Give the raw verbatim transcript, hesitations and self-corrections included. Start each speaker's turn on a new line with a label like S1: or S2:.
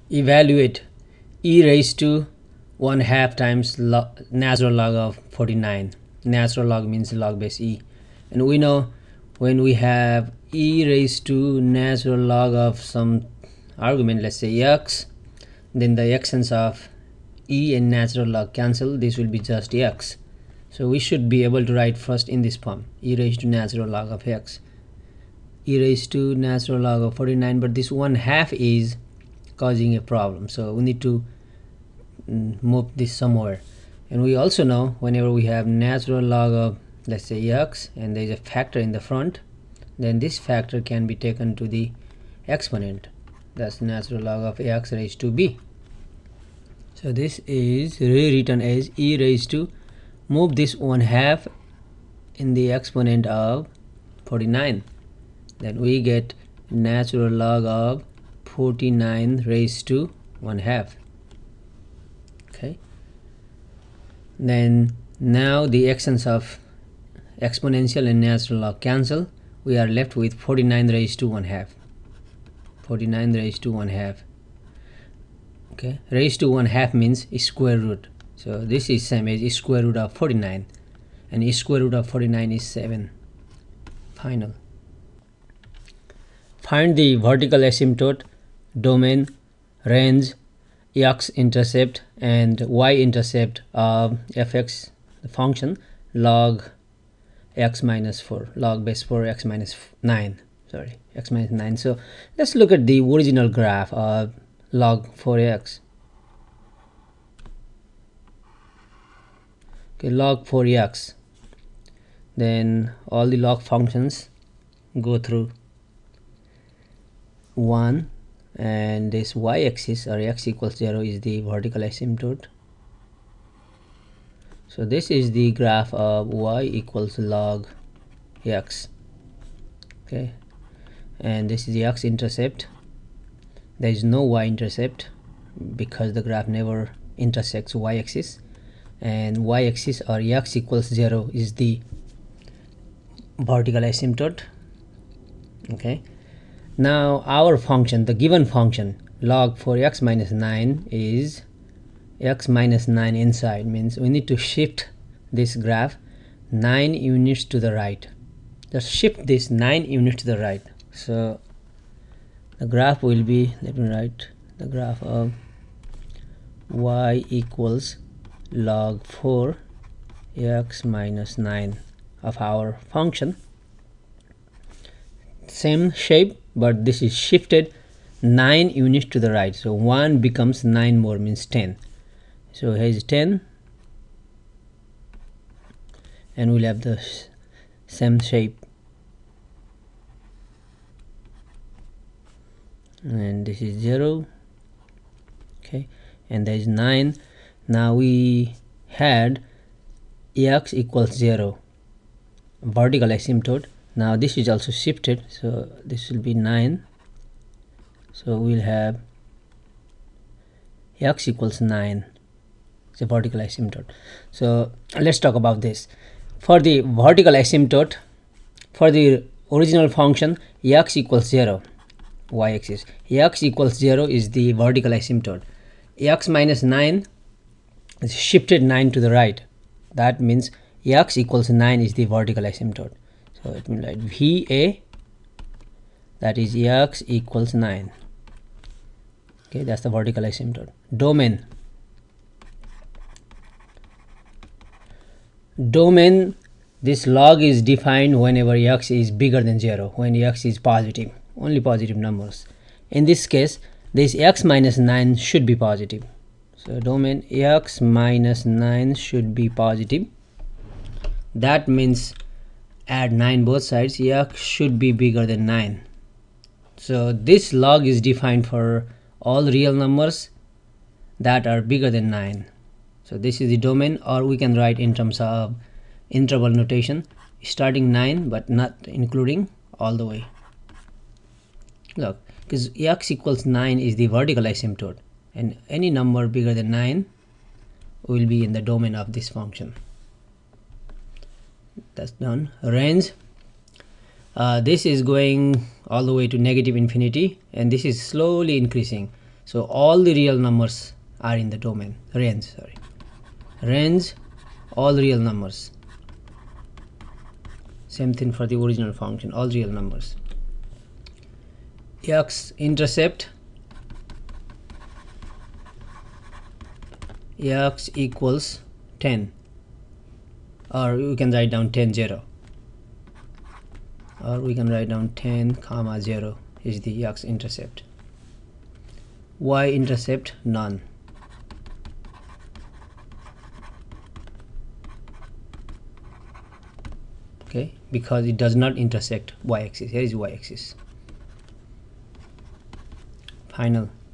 S1: Evaluate e raised to one half times log, natural log of forty-nine. Natural log means log base e, and we know when we have e raised to natural log of some argument, let's say x, then the extents of e and natural log cancel. This will be just x. So we should be able to write first in this form: e raised to natural log of x, e raised to natural log of forty-nine, but this one half is causing a problem, so we need to mm, move this somewhere. And we also know whenever we have natural log of, let's say, x, and there is a factor in the front, then this factor can be taken to the exponent. That's natural log of x raised to b. So this is rewritten as e raised to, move this one half in the exponent of forty-nine, then we get natural log of forty-nine raised to one half. Okay, then now the extents of exponential and natural log cancel. We are left with forty-nine raised to one half. forty-nine raised to one half. Okay, raised to one half means square root, so this is same as square root of forty-nine, and square root of forty-nine is seven. Final. Find the vertical asymptote, domain, range, x-intercept and y-intercept of fx, the function log x minus four, log base four x minus nine, sorry, x minus nine. So let's look at the original graph of log four x. Okay, log four x, then all the log functions go through one, and this y-axis or x equals zero is the vertical asymptote. So this is the graph of y equals log x. Okay, and this is the x-intercept. There is no y-intercept because the graph never intersects y-axis, and y-axis or x equals zero is the vertical asymptote. Okay, now our function, the given function log four x minus nine, is x minus nine inside, means we need to shift this graph nine units to the right. Just shift this nine units to the right. So the graph will be, let me write the graph of y equals log four x minus nine of our function. Same shape, but this is shifted nine units to the right, so one becomes nine more, means ten. So here's ten, and we'll have the same shape, and this is zero. Okay, and there is nine. Now we had x equals zero, vertical asymptote. Now this is also shifted, so this will be nine. So we'll have x equals nine. It's a vertical asymptote. So let's talk about this. For the vertical asymptote, for the original function x equals zero, y-axis, x equals zero is the vertical asymptote. X minus nine is shifted nine to the right. That means x equals nine is the vertical asymptote. So it means like V A, that is x equals nine. Okay, that's the vertical asymptote. Domain. Domain, this log is defined whenever x is bigger than zero, when x is positive, only positive numbers. In this case, this x minus nine should be positive. So domain x minus nine should be positive. That means add nine both sides, x should be bigger than nine. So this log is defined for all real numbers that are bigger than nine. So this is the domain, or we can write in terms of interval notation, starting nine but not including all the way. Look, because x equals nine is the vertical asymptote, and any number bigger than nine will be in the domain of this function. That's done. Range, uh, this is going all the way to negative infinity, and this is slowly increasing. So all the real numbers are in the domain range. Sorry, range, all real numbers. Same thing for the original function, all real numbers. X intercept x equals ten, or we can write down ten zero, or we can write down ten comma zero is the x intercept. Y intercept none. Okay, because it does not intersect y-axis. Here is y-axis. Final.